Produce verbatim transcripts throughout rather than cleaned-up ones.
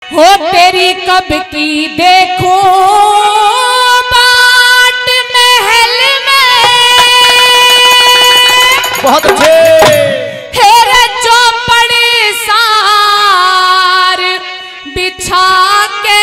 हो तेरी कब की देखो बाट महल में, बहुत अच्छे हेरे चौपड़ सार बिछा के,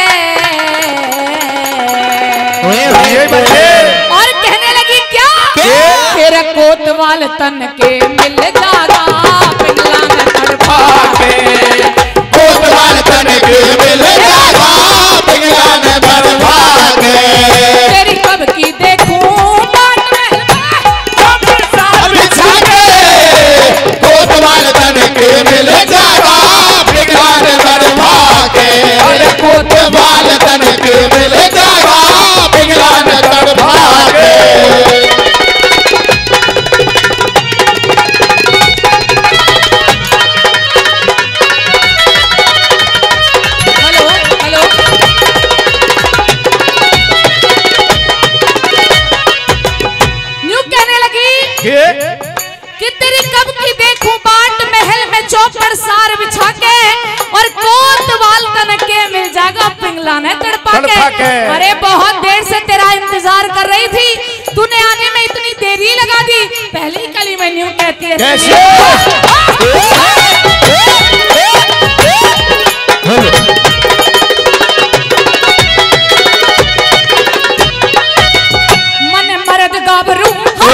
और कहने लगी क्या तेरा कोतवाल तन के मिल जागा पिंगला में तड़पा के, कोतवाल तन के मिल जागा पिंगला में तड़पा के, तेरी कब की देखूं बाट महल में चौपड़ सार बिछा के, कोतवाल तन के मिल जागा पिंगला में तड़पा के, कोतवाल तन के मिल जागा पिंगला में तड़पा के। कि तेरी कब की देखूं बाट महल में चौपड़ सार बिछा के, और कोतवाल तन के मिल जाएगा पिंगला ने तड़पा के। अरे बहुत देर से तेरा इंतजार कर रही थी, तूने आने में इतनी देरी लगा दी। पहली कली में न्यू कहती है मन मर्द गाभरू,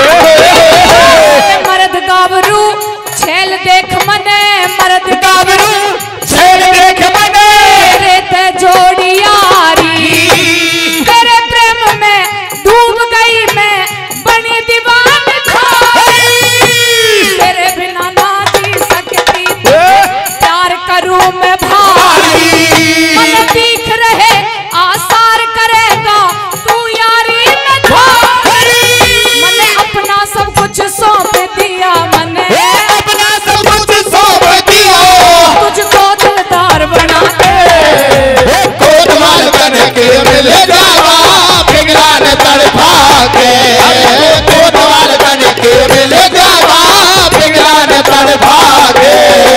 मर्द गाभरू छेल देख मने, मर्द गाभरू छेल देख मने, तेरे ते जोड़ी यारी, तेरे प्रेम में डूब गई मैं बनी दीवान थारी, तेरे बिना ना जी सकती प्यार करूं मैं भारी, मन दिख रहे आसार करेगा तू यारी में थारी, मैंने अपना सब कुछ सौंप दिया, मैंने अपना सब कुछ सौंप दिया, तुझको दिलदार बना के, कोतवाल तन के मिल जागा पिंगला ने तड़पा के, कोतवाल तन के मिल जागा पिंगला ने तड़पा के।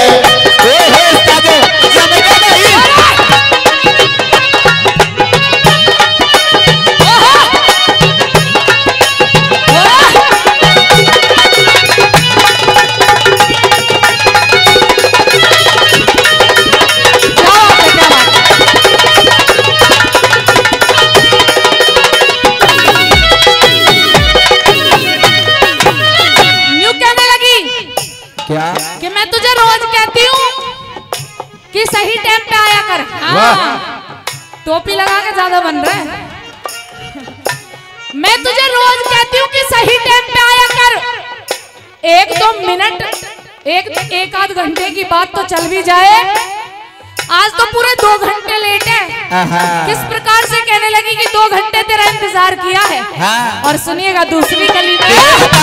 क्या कि मैं तुझे रोज कहती हूँ कि सही टाइम पे आया कर। हाँ, टोपी लगा के ज्यादा बन रहा है। मैं तुझे रोज कहती हूँ कि सही टाइम पे आया कर, एक दो मिनट एक एक आध घंटे की बात तो चल भी जाए, आज तो पूरे दो घंटे लेट है। किस प्रकार से कहने लगी कि दो घंटे तेरा इंतजार किया है। और सुनिएगा दूसरी गली में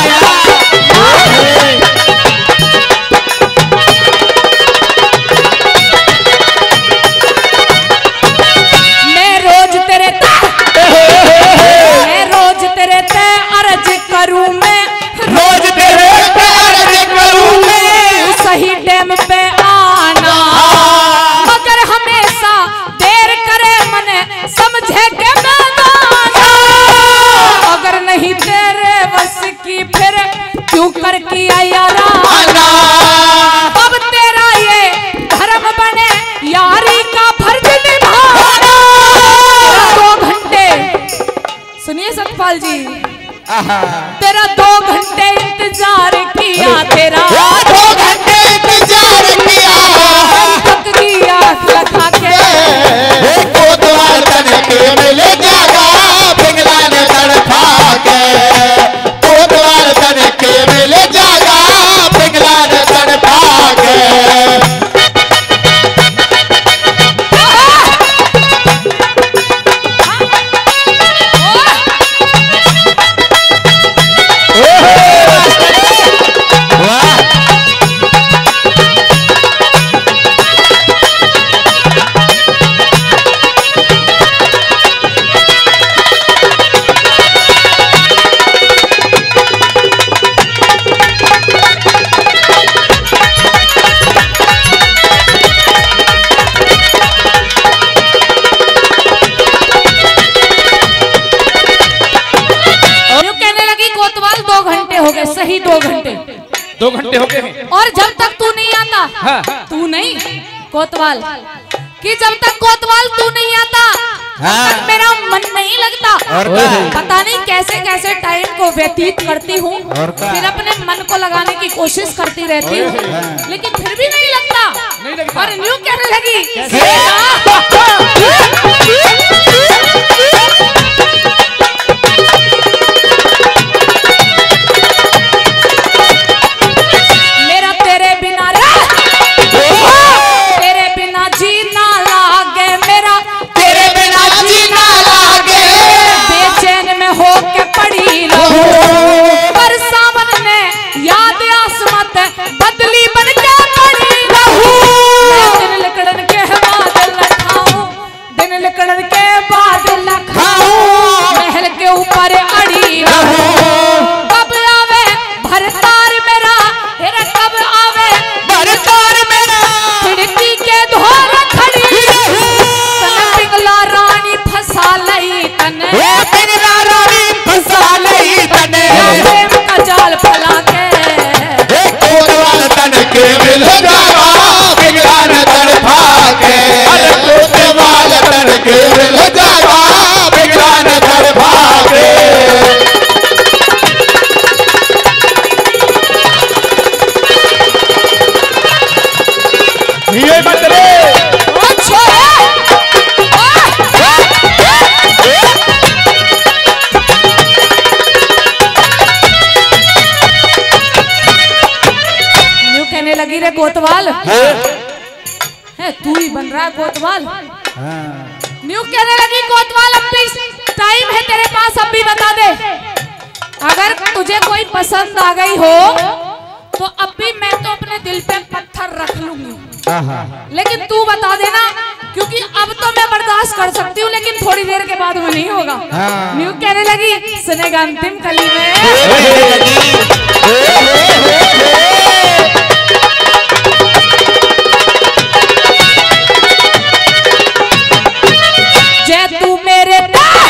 मैं रोज तेरे ते अर्ज करूं, मैं रोज तेरे पे अर्ज करूं मैं, सही टाइम पे आना, मगर हमेशा देर करे मने समझे के मैदाना, अगर नहीं तेरे बस की फिर क्यों कर किया याराना, अब तेरा ये धर्म बने यारी का फर्ज निभाना। दो घंटे सुनिए सतपाल जी, तेरा दो घंटे इंतजार किया, तेरा दो घंटे इंतजार किया, थक गया लगा के, कोतवाल तन के मिल जागा पिंगला ने तड़पा के, कोतवाल तन के मिल जागा पिंगला ने तड़पा के। वाह करीब दो घंटे दो घंटे हो गए हैं। और जब तक तू नहीं आता, हाँ। तू नहीं कोतवाल, कि जब तक कोतवाल तू नहीं आता हाँ। तब मेरा मन नहीं लगता। और क्या है? पता नहीं कैसे कैसे टाइम को व्यतीत करती हूँ, और क्या? फिर अपने मन को लगाने की कोशिश करती रहती हूँ, लेकिन फिर भी नहीं लगता। नहीं लगता। और न्यू कहने लगी मेरा तेरे बिना रे, तेरे बिना जीना लागे, मेरा तेरे बिना जीना लागे, बेचैन में हो के पड़ी रहूं। पर सावन ने याद आसमत बदली बन के पड़ी रहूं। मैं दिन लिकड़न के बादल न खाऊं, दिन लिकड़न के बादल न खाऊं, महल के ऊपर अड़ी रहूं। कब आवे भरतार मेरा, हेरा कब आवे भरतार मेरा, खिड़की के धोर खड़ी तन पिघला रानी फंसा लई तने, ओ पिघला रानी फंसा लई तने, प्रेम का जाल फैला के कोतवाल तन के मिल जावा, पिघला न तड़फा के। अरे कोतवाल तन के मिल जावा, पिघला न तड़फा के। ये मत रे अच्छा न्यू कहने लगी रे कोतवाल, है तू ही बन रहा है कोतवाल। न्यू कहने लगी कोतवाल, अब भी टाइम है तेरे पास, अब भी बता दे। अगर तुझे कोई पसंद आ गई हो तो अब भी मैं तो अपने दिल पे पत्थर रख लूंगी, लेकिन तू बता देना, क्योंकि अब तो मैं बर्दाश्त कर सकती हूँ, लेकिन थोड़ी देर के बाद वो नहीं होगा। न्यू कहने लगी सुनेगा अंतिम कली में, जय तू मेरे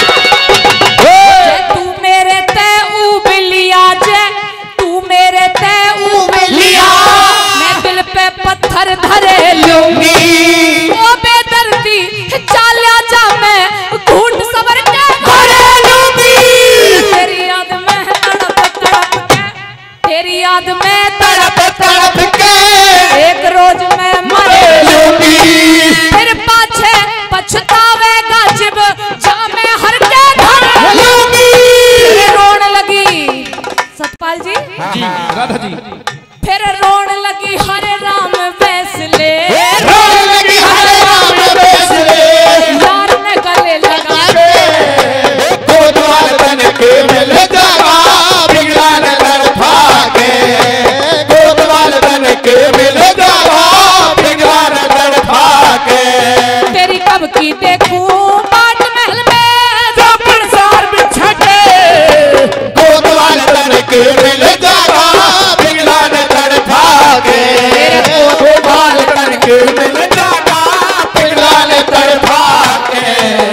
जय तू मेरे ते उबलिया, जय तू मेरे ते उबलिया, मैं दिल पे पत्थर धरे लूंगी। ओ बेदर्दी चाल्या जा मैं घूट सबर के धरे लूंगी। तेरी याद में तड़प तड़प के, तेरी याद में तड़प तड़प के एक रोज मैं मरे लूंगी। फिर पाछे पछतावेगा जब जा मैं हर के धर लूंगी। फिर रोने लगी सतपाल जी, जी राधा जी, फिर रोने लगी हरे राम फैसले, रोने लगी हरे राम फैसले, यार ने गले लगा के कोतवाल तन के मिल जावा, पिघला न तड़फा के। कोतवाल तन के मिल जावा, पिघला न तड़फा के। तेरी कब की देखूं बाट महल में जो प्रसार बिछा के, कोतवाल तन के मिल जावा, पिघला न तड़फा के। कोतवाल तन के मिल जावा, पिघला न तड़फा के।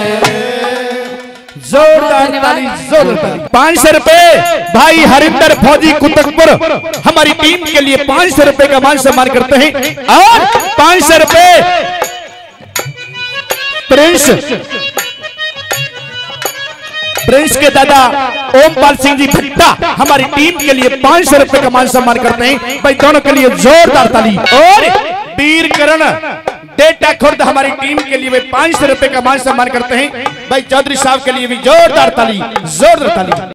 जोरदार ताली, जोरदार ताली। पाँच सौ रुपए भाई हरिंदर फौजी कुतुकपुर हमारी टीम के लिए पाँच सौ रुपए का मान सम्मान करते हैं। और पाँच सौ रुपए प्रिंस प्रिंस के दादा ओमपाल सिंह जी भट्टा हमारी टीम के लिए पाँच सौ रुपए का मान सम्मान करते हैं। भाई दोनों के लिए जोरदार ताली। और वीर करण डेटा खुर्द हमारी टीम के लिए वे पाँच सौ रुपए का मान सम्मान करते हैं। भाई चौधरी साहब के लिए भी जोरदार ताली, जोरदार ताली।